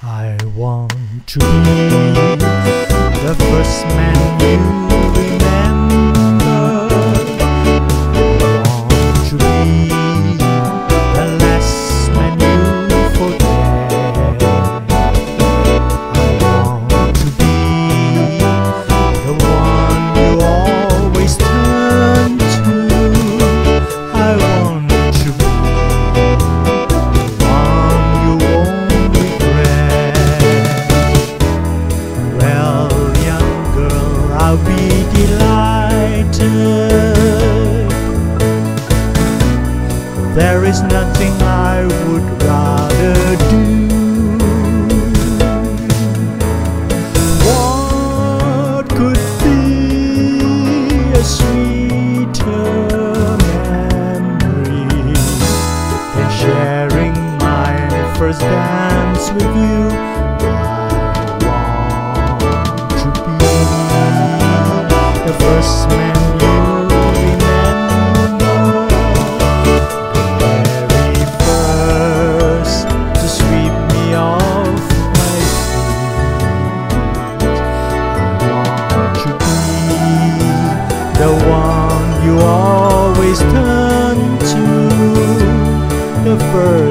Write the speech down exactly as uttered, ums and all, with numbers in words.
I want to be the first man you remember. I want to be the last man you forget. I want to be the one you always turn to. I want to be the one you won't regret. Well, young girl, I'll be delighted. There is nothing I would rather do. What could be a sweeter memory than sharing my first dance with you? I want to be the first man you remember, the very first to sweep me off my feet. I want to be the one you always turn to, the first